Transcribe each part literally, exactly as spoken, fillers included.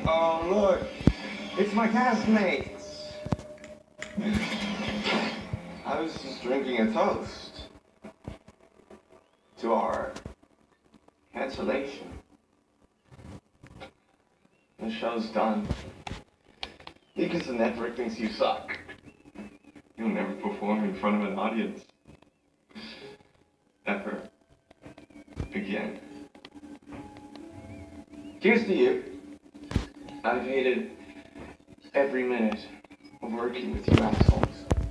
Oh, look. It's my castmates. I was just drinking a toast to our cancellation. The show's done. Because the network thinks you suck. You'll never perform in front of an audience. Ever. Again. Here's to you. I've hated every minute of working with you assholes.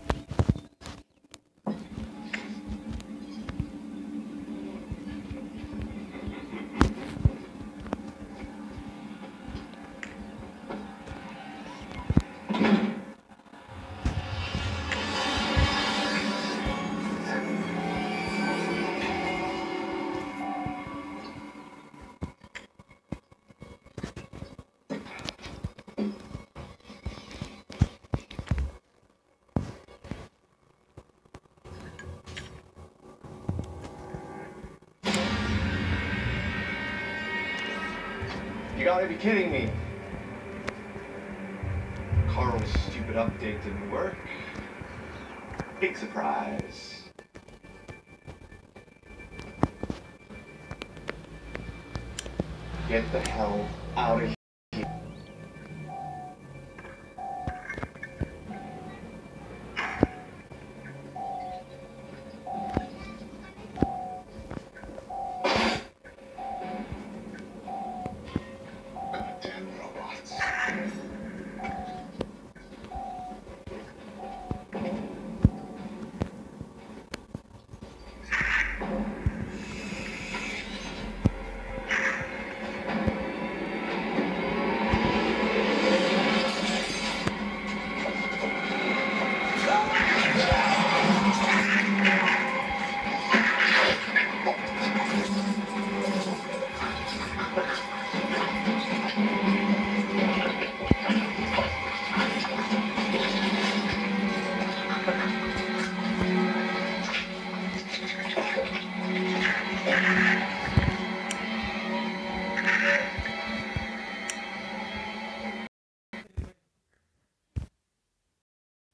You gotta be kidding me. Carl's stupid update didn't work. Big surprise. Get the hell out of here.